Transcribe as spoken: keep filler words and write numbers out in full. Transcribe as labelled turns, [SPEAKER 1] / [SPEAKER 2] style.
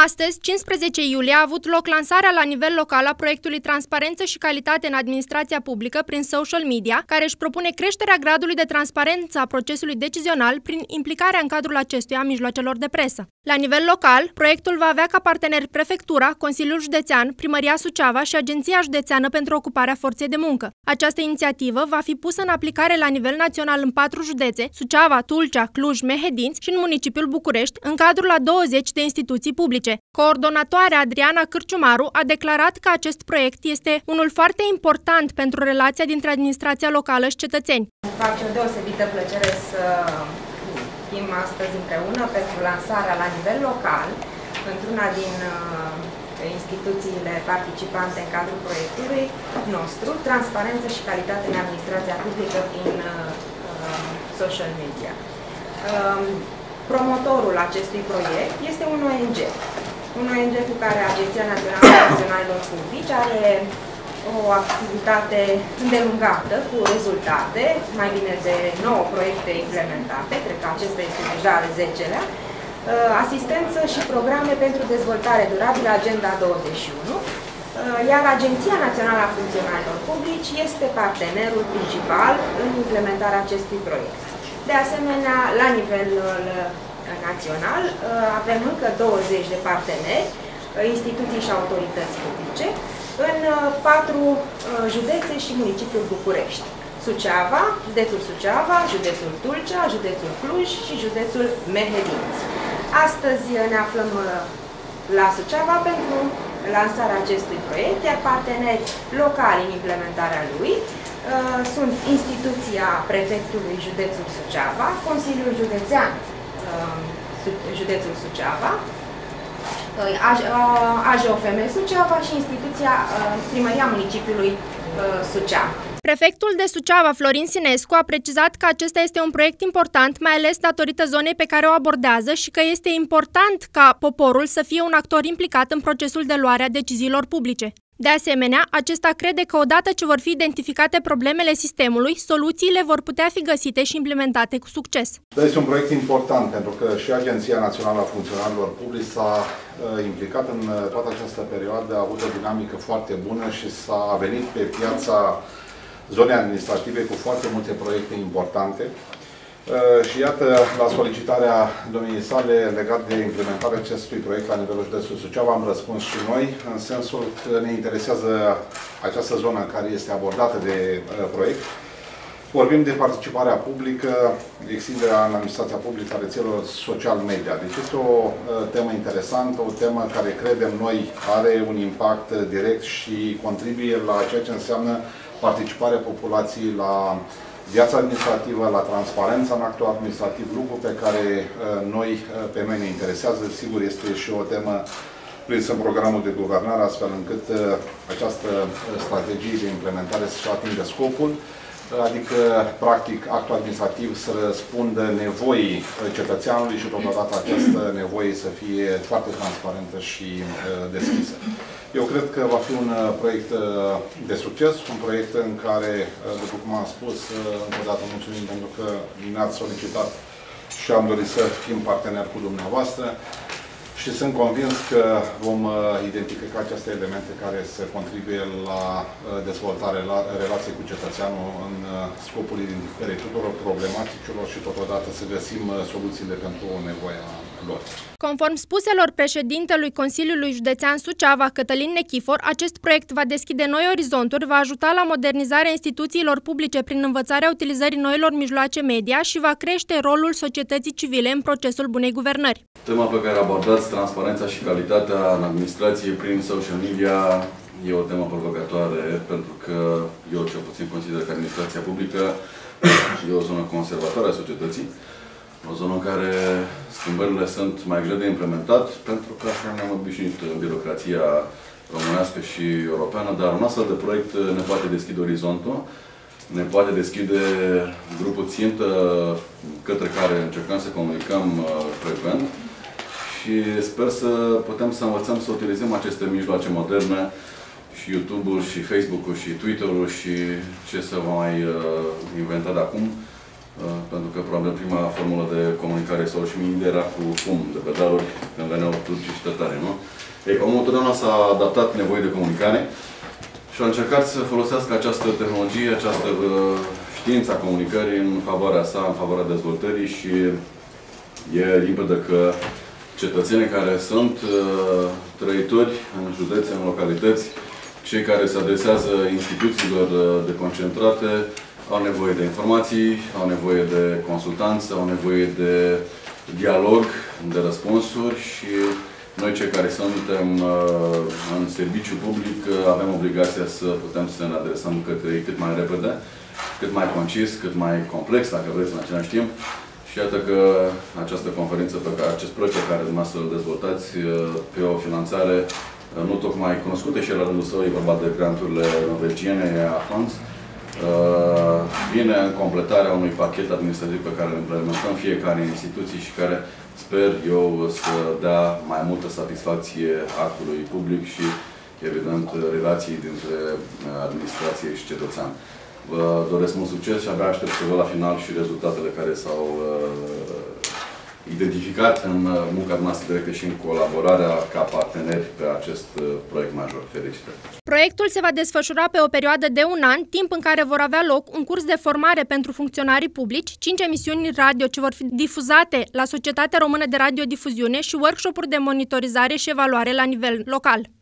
[SPEAKER 1] Astăzi, cincisprezece iulie, a avut loc lansarea la nivel local a proiectului Transparență și calitate în administrația publică prin social media, care își propune creșterea gradului de transparență a procesului decizional prin implicarea în cadrul acestuia a mijloacelor de presă. La nivel local, proiectul va avea ca parteneri Prefectura, Consiliul Județean, Primăria Suceava și Agenția Județeană pentru Ocuparea Forței de Muncă. Această inițiativă va fi pusă în aplicare la nivel național în patru județe, Suceava, Tulcea, Cluj, Mehedinți și în municipiul București, în cadrul a douăzeci de instituții publice. Coordonatoarea Adriana Cârciumaru a declarat că acest proiect este unul foarte important pentru relația dintre administrația locală și cetățeni.
[SPEAKER 2] Îmi face o deosebită plăcere să fim astăzi împreună pentru lansarea la nivel local, într-una din instituțiile participante în cadrul proiectului nostru, Transparență și calitate în administrația publică prin social media. Promotorul acestui proiect este un O N G. Un O N G cu care Agenția Națională a Funcționarilor Publici are o activitate îndelungată, cu rezultate, mai bine de nouă proiecte implementate, cred că acesta este deja al zecelea, asistență și programe pentru dezvoltare durabilă, Agenda douăzeci și unu, iar Agenția Națională a Funcționarilor Publici este partenerul principal în implementarea acestui proiect. De asemenea, la nivel național, avem încă douăzeci de parteneri, instituții și autorități publice, în patru județe și municipiul București: Suceava, județul Suceava, județul Tulcea, județul Cluj și județul Mehedinți. Astăzi ne aflăm la Suceava pentru lansarea acestui proiect, iar parteneri locali în implementarea lui sunt instituția prefectului județul Suceava, Consiliul Județean județul Suceava, A J O F M Suceava și instituția Primăria Municipiului Suceava.
[SPEAKER 1] Prefectul de Suceava, Florin Sinescu, a precizat că acesta este un proiect important, mai ales datorită zonei pe care o abordează și că este important ca poporul să fie un actor implicat în procesul de luare a deciziilor publice. De asemenea, acesta crede că odată ce vor fi identificate problemele sistemului, soluțiile vor putea fi găsite și implementate cu succes.
[SPEAKER 3] Este un proiect important pentru că și Agenția Națională a Funcționarilor Publici s-a implicat în toată această perioadă, a avut o dinamică foarte bună și s-a venit pe piața zonei administrative cu foarte multe proiecte importante. Și iată, la solicitarea domniei sale legat de implementarea acestui proiect la nivelul județului Suceava, am răspuns și noi, în sensul că ne interesează această zonă care este abordată de proiect. Vorbim de participarea publică, extinderea în administrația publică a rețelelor social media. Deci este o temă interesantă, o temă care credem noi are un impact direct și contribuie la ceea ce înseamnă participarea populației la viața administrativă, la transparența în actul administrativ, lucru pe care noi, pe noi ne interesează. Sigur, este și o temă prinsă în programul de guvernare, astfel încât această strategie de implementare să-și atingă scopul, adică, practic, actul administrativ să răspundă nevoii cetățeanului și, totodată, această nevoie să fie foarte transparentă și deschisă. Eu cred că va fi un proiect de succes, un proiect în care, după cum am spus, încă o dată mulțumim pentru că ne-ați solicitat și am dorit să fim parteneri cu dumneavoastră și sunt convins că vom identifica aceste elemente care să contribuie la dezvoltarea relației cu cetățeanul în scopul identificării tuturor problematicilor și totodată să găsim soluțiile pentru nevoia lor.
[SPEAKER 1] Conform spuselor președintelui Consiliului Județean Suceava, Cătălin Nechifor, acest proiect va deschide noi orizonturi, va ajuta la modernizarea instituțiilor publice prin învățarea utilizării noilor mijloace media și va crește rolul societății civile în procesul bunei guvernări.
[SPEAKER 4] Tema pe care abordați, transparența și calitatea în administrație prin social media, e o temă provocatoare, pentru că eu cel puțin consider că administrația publică e o zonă conservatoare a societății, o zonă în care schimbările sunt mai greu de implementat, pentru că așa ne-am obișnuit în birocrația românească și europeană, dar un astfel de proiect ne poate deschide orizontul, ne poate deschide grupul țintă către care încercăm să comunicăm frecvent și sper să putem să învățăm să utilizăm aceste mijloace moderne, și YouTube-ul, și Facebook-ul, și Twitter-ul, și ce să va mai inventa de acum, pentru că probabil prima formulă de comunicare social media era cu fum, de pedaluri, când veneau turci și tătare, nu? Ei, omul totdeauna s-a adaptat nevoie de comunicare și a încercat să folosească această tehnologie, această uh, știință a comunicării în favoarea sa, în favoarea dezvoltării și e limpede că cetățenii care sunt uh, trăitori în județe, în localități, cei care se adresează instituțiilor uh, deconcentrate, au nevoie de informații, au nevoie de consultanță, au nevoie de dialog, de răspunsuri și noi, cei care suntem uh, în serviciu public, uh, avem obligația să putem să ne adresăm către ei cât mai repede, cât mai concis, cât mai complex, dacă vreți, în același timp. Și iată că această conferință, pe care, acest proiect pe care dumneavoastră îl dezvoltați uh, pe o finanțare uh, nu tocmai cunoscută și la rândul său, e vorba de granturile norvegiene a Funds, uh, vine în completarea unui pachet administrativ pe care îl implementăm fiecare instituție și care sper eu să dea mai multă satisfacție actului public și, evident, relației dintre administrație și cetățean. Vă doresc mult succes și abia aștept să văd la final și rezultatele care s-au uh, identificat în munca noastră directă și în colaborarea ca parteneri pe acest uh, proiect major. Felicitări!
[SPEAKER 1] Proiectul se va desfășura pe o perioadă de un an, timp în care vor avea loc un curs de formare pentru funcționarii publici, cinci emisiuni radio ce vor fi difuzate la Societatea Română de Radiodifuziune și workshop-uri de monitorizare și evaluare la nivel local.